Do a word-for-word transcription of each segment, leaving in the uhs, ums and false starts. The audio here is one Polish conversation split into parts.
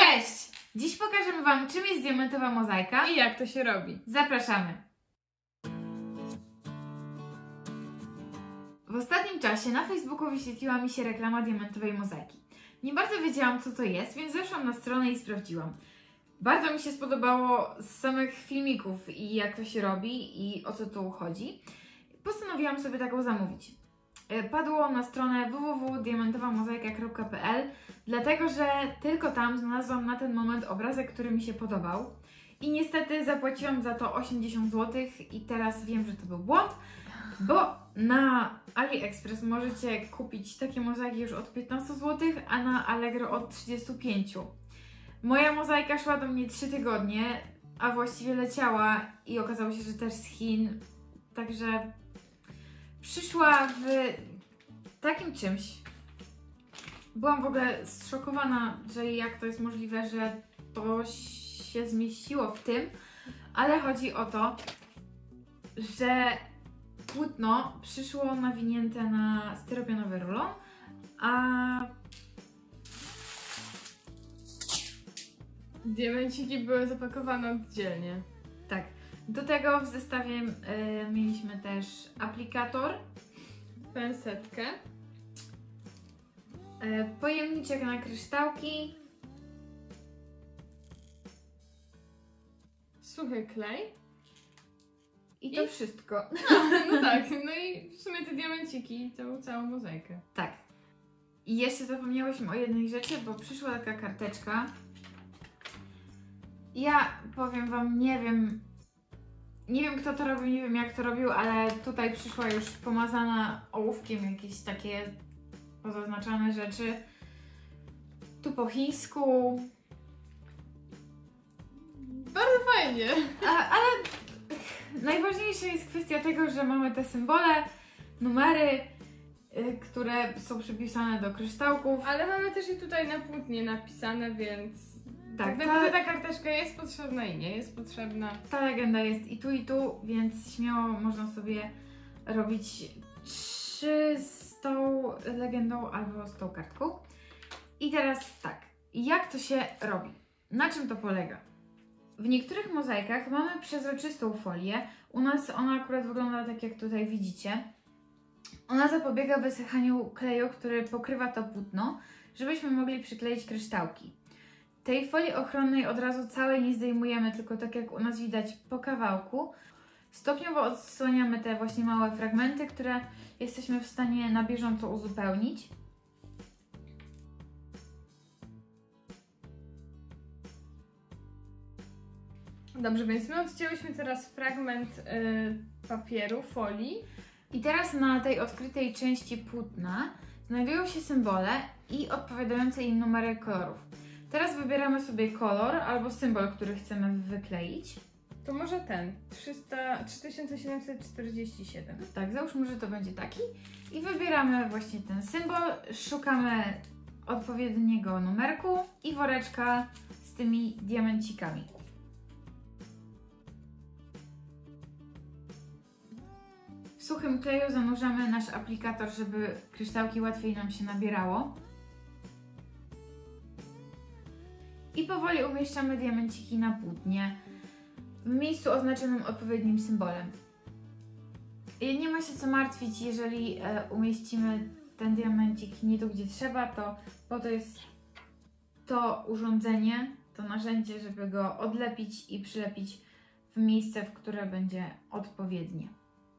Cześć! Dziś pokażemy Wam, czym jest diamentowa mozaika i jak to się robi. Zapraszamy! W ostatnim czasie na Facebooku wyświetliła mi się reklama diamentowej mozaiki. Nie bardzo wiedziałam, co to jest, więc weszłam na stronę i sprawdziłam. Bardzo mi się spodobało z samych filmików i jak to się robi i o co tu chodzi. Postanowiłam sobie taką zamówić. Padło na stronę w w w kropka diamentowa mozaika kropka p l, dlatego że tylko tam znalazłam na ten moment obrazek, który mi się podobał. I niestety zapłaciłam za to osiemdziesiąt złotych i teraz wiem, że to był błąd, bo na AliExpress możecie kupić takie mozaiki już od piętnastu złotych, a na Allegro od trzydziestu pięciu. Moja mozaika szła do mnie trzy tygodnie, a właściwie leciała i okazało się, że też z Chin, także przyszła w takim czymś. Byłam w ogóle zszokowana, że jak to jest możliwe, że to się zmieściło w tym, ale chodzi o to, że płótno przyszło nawinięte na styropianowy rulon, a diamenciki były zapakowane oddzielnie. Tak. Do tego w zestawie y, mieliśmy też aplikator, pensetkę, y, pojemniczek na kryształki, suchy klej i to I? wszystko. No, no tak, no i w sumie te diamenciki i tą całą mozaikę. Tak. I jeszcze zapomniałyśmy o jednej rzeczy, bo przyszła taka karteczka. Ja powiem Wam, nie wiem, nie wiem kto to robił, nie wiem jak to robił, ale tutaj przyszła już pomazana ołówkiem jakieś takie pozaznaczane rzeczy. Tu po chińsku. Bardzo fajnie. A, ale najważniejsza jest kwestia tego, że mamy te symbole, numery, y, które są przypisane do kryształków. Ale mamy też i tutaj na płótnie napisane, więc Tak, tak naprawdę ta karteczka jest potrzebna i nie jest potrzebna. Ta legenda jest i tu i tu, więc śmiało można sobie robić czy z tą legendą albo z tą kartką. I teraz tak, jak to się robi? Na czym to polega? W niektórych mozaikach mamy przezroczystą folię. U nas ona akurat wygląda tak, jak tutaj widzicie. Ona zapobiega wysychaniu kleju, który pokrywa to płótno, żebyśmy mogli przykleić kryształki. Tej folii ochronnej od razu całej nie zdejmujemy, tylko tak jak u nas widać po kawałku. Stopniowo odsłaniamy te właśnie małe fragmenty, które jesteśmy w stanie na bieżąco uzupełnić. Dobrze, więc my odcięłyśmy teraz fragment yy, papieru, folii. I teraz na tej odkrytej części płótna znajdują się symbole i odpowiadające im numery kolorów. Teraz wybieramy sobie kolor albo symbol, który chcemy wykleić. To może ten, trzy tysiące siedemset czterdzieści siedem. Tak, załóżmy, że to będzie taki. I wybieramy właśnie ten symbol, szukamy odpowiedniego numerku i woreczka z tymi diamencikami. W suchym kleju zanurzamy nasz aplikator, żeby kryształki łatwiej nam się nabierało. I powoli umieszczamy diamenciki na płótnie w miejscu oznaczonym odpowiednim symbolem. I nie ma się co martwić, jeżeli e, umieścimy ten diamencik nie tu, gdzie trzeba, to po to jest to urządzenie, to narzędzie, żeby go odlepić i przylepić w miejsce, w które będzie odpowiednie.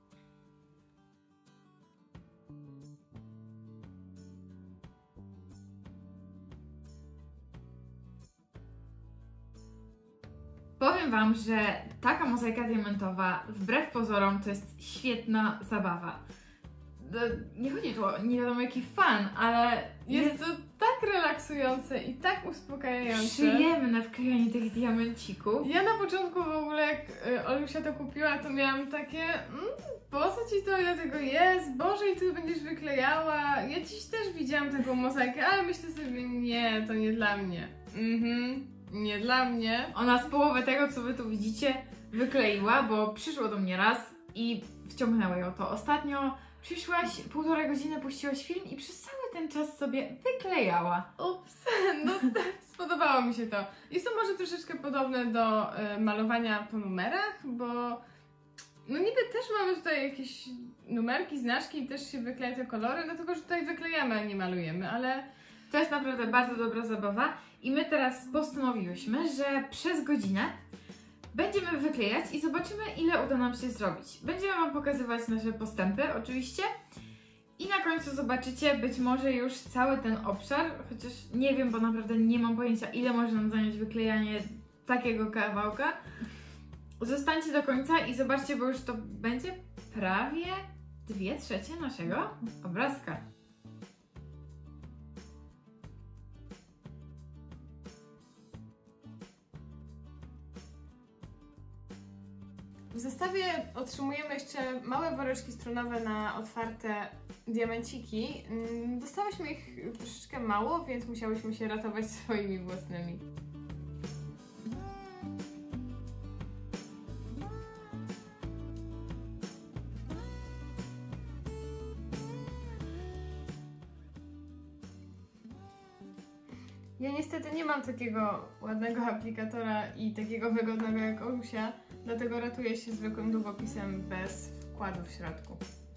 Powiem Wam, że taka mozaika diamentowa, wbrew pozorom, to jest świetna zabawa. Nie chodzi tu o nie wiadomo jaki fan, ale Jest, jest to tak relaksujące i tak uspokajające. Przyjemne wklejanie tych diamencików. Ja na początku w ogóle, jak Olusia to kupiła, to miałam takie mm, po co Ci to, ile tego jest? Boże, i Ty to będziesz wyklejała. Ja dziś też widziałam taką mozaikę, ale myślę sobie, nie, to nie dla mnie. Mhm. Nie dla mnie. Ona z połowy tego, co Wy tu widzicie, wykleiła, bo przyszło do mnie raz i wciągnęło ją to. Ostatnio przyszłaś, półtorej godziny puściłaś film i przez cały ten czas sobie wyklejała. Ups, no spodobało mi się to. Jest to może troszeczkę podobne do y, malowania po numerach, bo no niby też mamy tutaj jakieś numerki, znaczki i też się wykleja te kolory, no tylko że tutaj wyklejamy, a nie malujemy, ale To jest naprawdę bardzo dobra zabawa i my teraz postanowiłyśmy, że przez godzinę będziemy wyklejać i zobaczymy, ile uda nam się zrobić. Będziemy Wam pokazywać nasze postępy oczywiście i na końcu zobaczycie być może już cały ten obszar, chociaż nie wiem, bo naprawdę nie mam pojęcia, ile może nam zająć wyklejanie takiego kawałka. Zostańcie do końca i zobaczcie, bo już to będzie prawie dwie trzecie naszego obrazka. w zestawie otrzymujemy jeszcze małe woreczki strunowe na otwarte diamenciki. Mm, Dostałyśmy ich troszeczkę mało, więc musiałyśmy się ratować swoimi własnymi. Ja niestety nie mam takiego ładnego aplikatora i takiego wygodnego jak Olusia, dlatego ratuję się zwykłym długopisem bez wkładu w środku.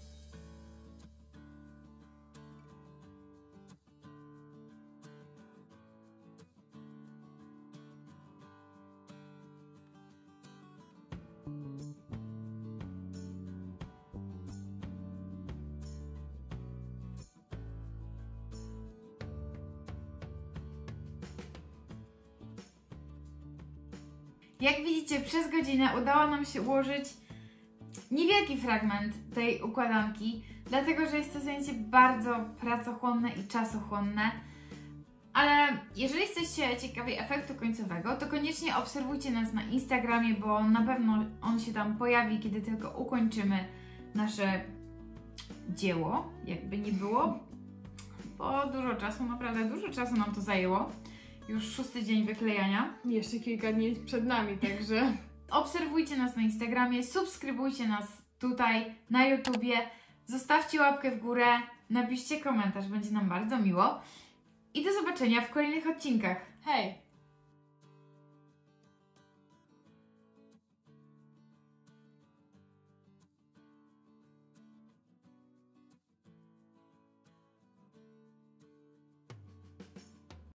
Jak widzicie, przez godzinę udało nam się ułożyć niewielki fragment tej układanki, dlatego że jest to zajęcie bardzo pracochłonne i czasochłonne. Ale jeżeli jesteście ciekawi efektu końcowego, to koniecznie obserwujcie nas na Instagramie, bo na pewno on się tam pojawi, kiedy tylko ukończymy nasze dzieło, jakby nie było. Bo dużo czasu, naprawdę dużo czasu nam to zajęło. Już szósty dzień wyklejania. Jeszcze kilka dni przed nami, także Obserwujcie nas na Instagramie, subskrybujcie nas tutaj na YouTubie, zostawcie łapkę w górę, napiszcie komentarz, będzie nam bardzo miło. I do zobaczenia w kolejnych odcinkach. hej!